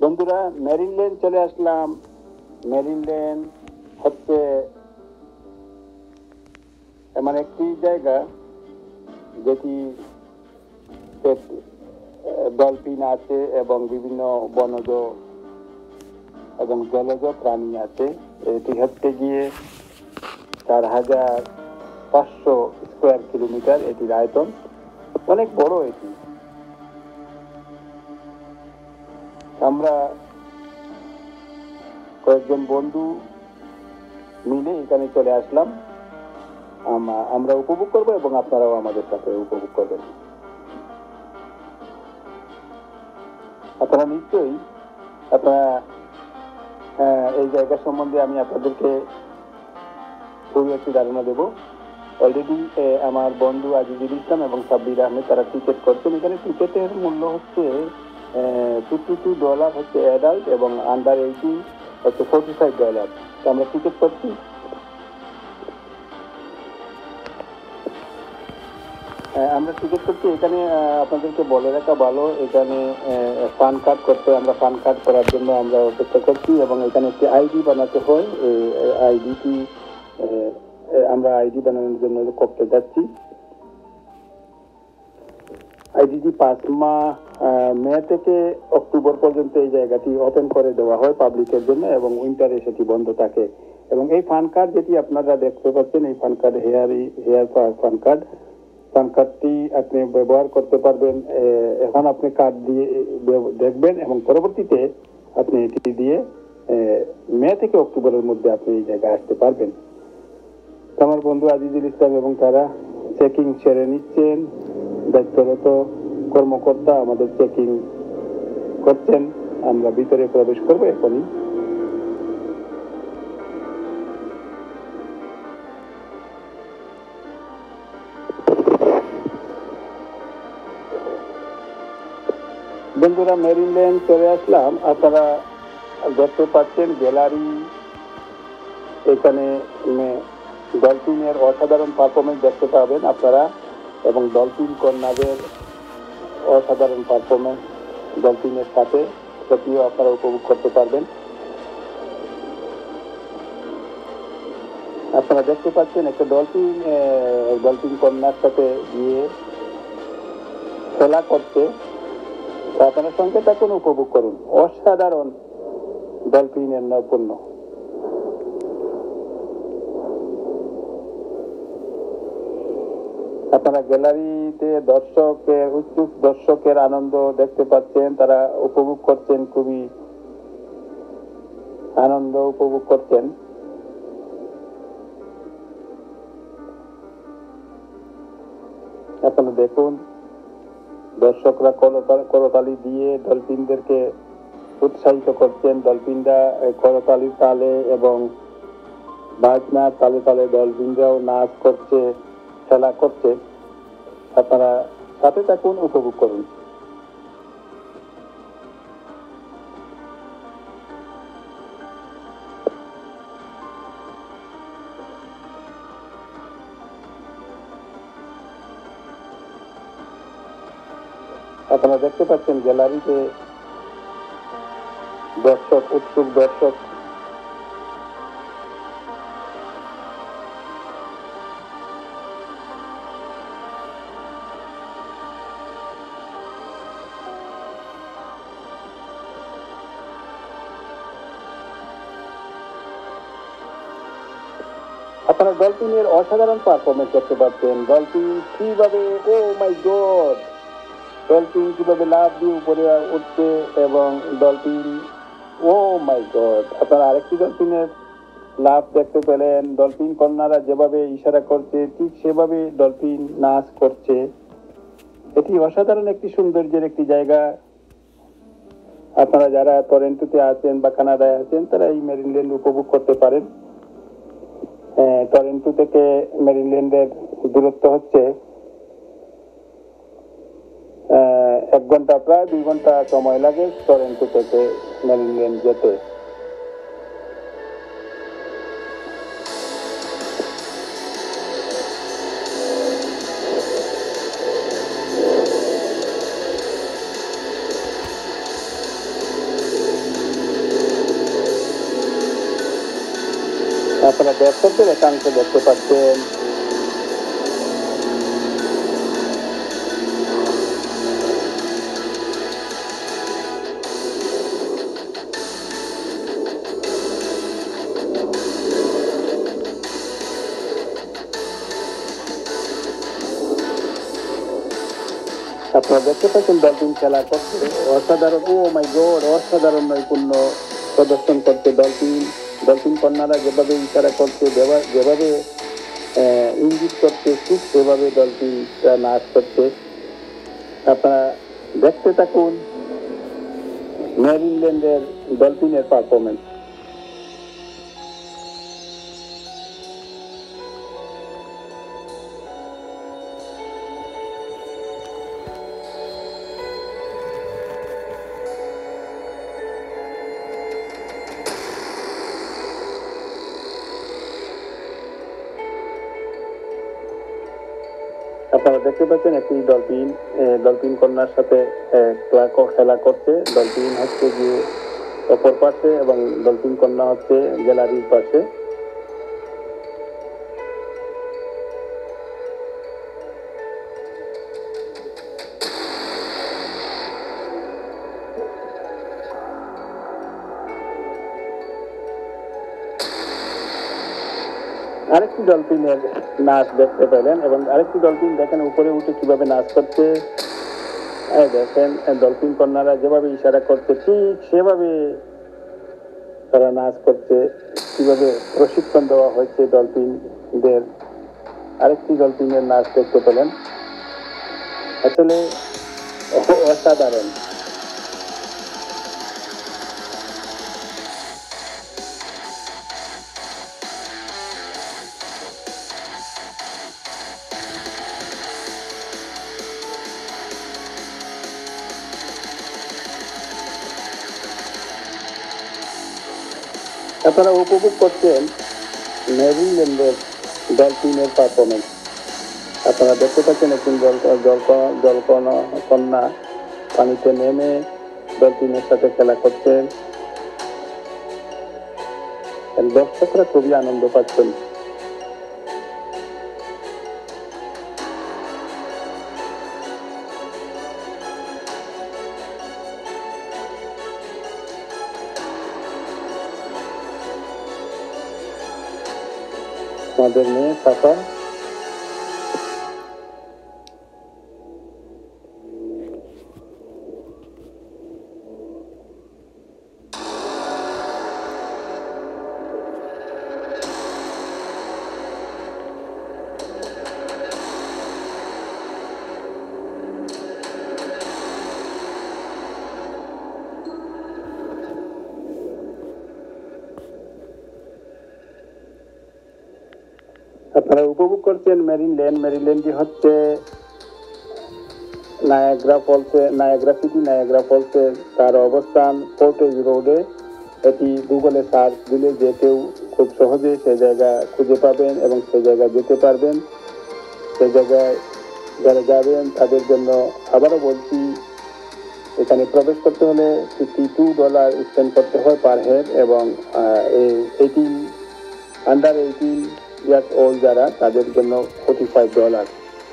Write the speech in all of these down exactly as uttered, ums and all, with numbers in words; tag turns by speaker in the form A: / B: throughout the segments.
A: বন্ধুরা, marine lane চলে আসলাম। Marine lane হচ্ছে এমন একটি জায়গা যেটি ডলফিন আছে এবং বিভিন্ন বনজ এবং জলজ প্রাণী আছে। এটি হচ্ছে গিয়ে চার হাজার পাঁচশো স্কোয়ার কিলোমিটার এটির আয়তন, অনেক বড় এটি। আমরা কয়েকজন বন্ধু মিলে এখানে চলে আসলাম। আমরা উপভোগ করব এবং আপনারাও আমাদের সাথে উপভোগ করবেন। আপনারা নিশ্চয়ই আপনারা এই জায়গা সম্বন্ধে আমি আপনাদেরকে খুবই একটি ধারণা দেব। অলরেডি আমার বন্ধু আজিজুল ইসলাম এবং সাব্বির আহমেদ তারা টিকিট করছেন। এখানে টিকিটের মূল্য হচ্ছে ফিফটি টু ডলার হচ্ছে অ্যাডাল্ট এবং আন্ডার এইটিন হচ্ছে ফোর্টি ফাইভ ডলার। তো আমরা টিকিট করছি। আমরা টিকিট করছি। এখানে আপনাদেরকে বলে রাখা ভালো, এখানে ফান কার্ড করতে আমরা ফান কার্ড করার জন্য আমরা অপেক্ষা করছি এবং এখানে একটি আইডি বানাতে হয়। এই আইডিটি আমরা আইডি বানানোর জন্য করতে যাচ্ছি। আইডিটি পাঁচ মাস মে থেকে অক্টোবর পর্যন্ত এই জায়গাটি ওপেন করে দেওয়া হয় পাবলিকের জন্য এবং উইন্টারে সেটি বন্ধ থাকে। এবং এই ফান কার্ড যেটি আপনারা দেখতে পাচ্ছেন, এই fun card here here fun card fun কার্ডটি আপনি ব্যবহার করতে পারবেন। এখন আপনি কার্ড দিয়ে দেখবেন এবং পরবর্তীতে আপনি এটি দিয়ে মে থেকে অক্টোবরের মধ্যে আপনি এই জায়গায় আসতে পারবেন। আমার বন্ধু আজিজুল ইসলাম এবং তারা চেকিং সেরে নিচ্ছেন। দায়িত্বরত কর্মকর্তা আমাদের চেকিং করছেন। আমরা ভিতরে প্রবেশ করবো এখনই। বন্ধুরা, মেরিন লেন চলে আসলাম। আপনারা দেখতে পাচ্ছেন গ্যালারি, এখানে ডলফিনের অসাধারণ পারফরমেন্স দেখতে পাবেন আপনারা এবং ডলফিন কর্নারের অসাধারণ পারফরমেন্স ডলফিনের সাথে সেটিও আপনারা উপভোগ করতে পারবেন। আপনারা দেখতে পাচ্ছেন একটা ডলফিন ডলফিন কন্যার সাথে গিয়ে খেলা করতে। আপনারা সঙ্গে থাকুন, উপভোগ করুন অসাধারণ ডলফিনের নৈপুণ্য। আপনারা গ্যালারিতে দর্শকের উৎসুক দর্শকের আনন্দ দেখতে পাচ্ছেন। তারা উপভোগ করছেন, খুবই আনন্দ উপভোগ করছেন। আপনারা দেখুন, দর্শকরা করতালি দিয়ে ডলফিনদেরকে উৎসাহিত করছেন। ডলফিনরা করতালির তালে এবং বাজনার তালে তালে ডলফিনরাও নাচ করছে, খেলা করছে। আপনারা সাথে থাকুন, উপভোগ করুন। আপনারা দেখতে পাচ্ছেন গ্যালারিতে দর্শক, উৎসুক দর্শক। আপনারা ডলফিনের অসাধারণ পারফরমেন্স দেখতে পাচ্ছেন। ডলফিন কিভাবে, ও মাই গড, ডলফিন কিভাবে লাফ দিয়ে উপরে উঠছে এবং ডলফিন, ও মাই গড। আপনারা আরেকটি ডলফিনের লাফ দেখতে পেলেন। ডলফিন কন্যারা যেভাবে ইশারা করছে ঠিক সেভাবে ডলফিন নাচ করছে। এটি অসাধারণ একটি সৌন্দর্যের একটি জায়গা। আপনারা যারা টরন্টোতে আছেন বা কানাডায় আছেন তারা এই মেরিন লেন উপভোগ করতে পারেন। টরন্টো থেকে মেরিন লেনের দূরত্ব হচ্ছে এক ঘন্টা, প্রায় দুই ঘন্টা সময় লাগে টরন্টো থেকে মেরিন লেন যেতে। আপনারা দর্শকদের একাংশ দেখতে পাচ্ছেন আপনারা দেখতে পাচ্ছেন ডলফিন খেলা করছে অসাধারণ। ও মাই গড, অসাধারণ নৈপুণ্য প্রদর্শন করছে ডলফিন। ডলফিন কন্যারা যেভাবে ইশারা করছে, যেভাবে ইঙ্গিত করছে, ঠিক সেভাবে ডলফিন নাচ করছে। আপনারা দেখতে থাকুন মেরিল্যান্ডের ডলফিনের পারফরমেন্স। আপনারা দেখতে পাচ্ছেন একটি ডলফিন ডলফিন কন্যার সাথে খেলা করছে। ডলফিন হচ্ছে গিয়ে অপর পাশে এবং ডলফিন কন্যা হচ্ছে গ্যালারির পাশে। আরেকটি ডলফিনের নাচ দেখতে পেলেন এবং আরেকটি ডলফিন দেখেন উপরে উঠে কিভাবে নাচ করছে। দেখেন ডলফিন কন্যারা যেভাবে ইশারা করছে ঠিক সেভাবে তারা নাচ করছে। কিভাবে প্রশিক্ষণ দেওয়া হয়েছে ডলফিনদের। আরেকটি ডলফিনের নাচ দেখতে পেলেন, আসলে অসাধারণ। আপনারা উপভোগ করছেন মেরিল্যান্ডের ডলফিনের পারফরমেন্স। আপনারা দেখতে পাচ্ছেন একজন জল জল জল কন্যা পানিতে নেমে ডলফিনের সাথে খেলা করছেন। দর্শকরা খুবই আনন্দ পাচ্ছেন। আমাদের মেয়ে সাফা আপনারা উপভোগ করছেন মেরিল্যান্ড। মেরিল্যান্ডটি হচ্ছে নায়াগ্রা ফলসে নায়াগ্রা সিটি নায়াগ্রা ফলসে তার অবস্থান ফোর্টেজ রোডে। এটি গুগলে সার্চ দিলে যে কেউ খুব সহজে সেই জায়গা খুঁজে পাবেন এবং সেই জায়গায় যেতে পারবেন। সেই জায়গায় যারা যাবেন তাদের জন্য আবারও বলছি, এখানে প্রবেশ করতে হলে ফিফটি টু ডলার স্পেন্ড করতে হয় পার হেড এবং eighteen under eighteen years old যারা তাদের জন্য ফোর্টি ফাইভ ডলার।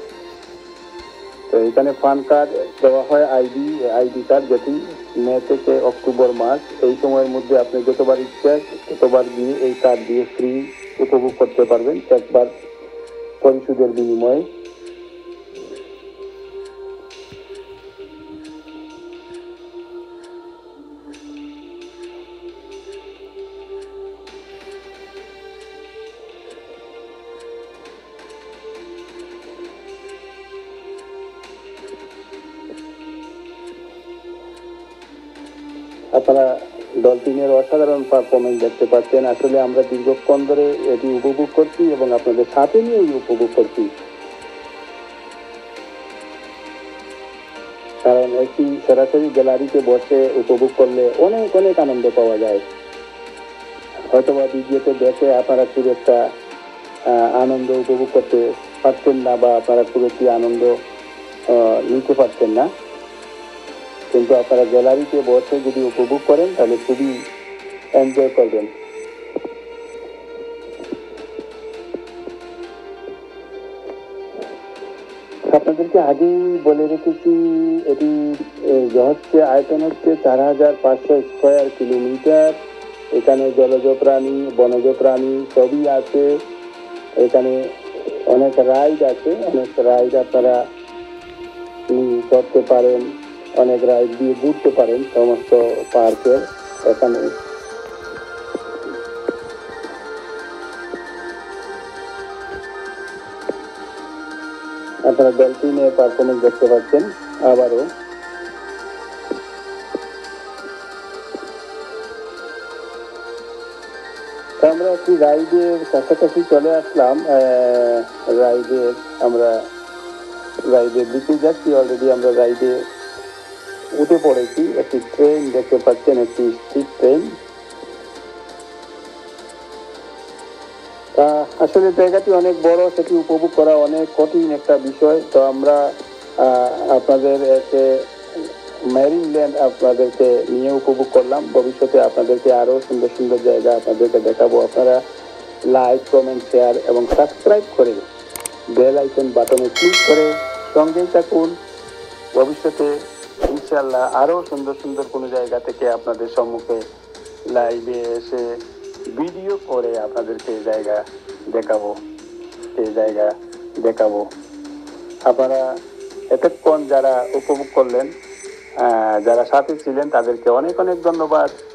A: তো এখানে ফান কার্ড দেওয়া হয় আইডি আইডি কার্ড, যেটি মে থেকে অক্টোবর মাস এই সময়ের মধ্যে আপনি যতবার ইচ্ছা ততবার গিয়ে এই কার্ড দিয়ে ফ্রি উপভোগ করতে পারবেন একবার পরিশোধের বিনিময়ে। আপনারা ডলফিনের অসাধারণ পারফরমেন্স দেখতে পাচ্ছেন। আসলে আমরা দীর্ঘক্ষণ ধরে এটি উপভোগ করছি এবং আপনাদের সাথে নিয়েই উপভোগ করছি, কারণ একটি সরাসরি গ্যালারিতে বসে উপভোগ করলে অনেক অনেক আনন্দ পাওয়া যায়। হয়তোবা ভিডিওতে দেখে আপনারা খুব একটা আনন্দ উপভোগ করতে পারছেন না বা আপনারা খুব একটি আনন্দ নিতে পারছেন না, কিন্তু আপনারা গ্যালারিতে বসে যদি উপভোগ করেন তাহলে খুবই এনজয় করবেন। আপনাদেরকে আগেই বলে রেখেছি, এটি এ, হচ্ছে আয়তন হচ্ছে চার হাজার পাঁচশো স্কোয়ার কিলোমিটার। এখানে জলজ প্রাণী, বনজ প্রাণী সবই আছে। এখানে অনেক রাইড আছে, অনেক রাইড আপনারা উম, করতে পারেন, অনেক রাইড দিয়ে ঘুরতে পারেন সমস্ত পার্কের। এখানে আপনারা ডলফিনের পারফরমেন্স দেখতে পাচ্ছেন আবারও। তো আমরা একটি রাইডের কাছাকাছি চলে আসলাম। রাইডের আমরা রাইডের দিকে যাচ্ছি, অলরেডি আমরা রাইডে উঠে পড়েছি। একটি ট্রেন দেখতে পাচ্ছেন, একটি স্পিড ট্রেন। আসলে জায়গাটি অনেক বড়, সেটি উপভোগ করা অনেক কঠিন একটা বিষয়। তো আমরা আহ, আপনাদের একে মেরিন ল্যান্ড আপনাদেরকে নিয়ে উপভোগ করলাম। ভবিষ্যতে আপনাদেরকে আরো সুন্দর সুন্দর জায়গা আপনাদেরকে দেখাবো। আপনারা লাইক, কমেন্ট, শেয়ার এবং সাবস্ক্রাইব করে বেল আইকন বাটনে ক্লিক করে সঙ্গেই থাকুন। ভবিষ্যতে ইনশাল্লাহ আরো সুন্দর সুন্দর কোনো জায়গা থেকে আপনাদের সম্মুখে লাইভে এসে ভিডিও করে আপনাদেরকে এই জায়গা দেখাবো, এই জায়গা দেখাবো। আপনারা এতক্ষণ যারা উপভোগ করলেন, আহ, যারা সাথে ছিলেন, তাদেরকে অনেক অনেক ধন্যবাদ।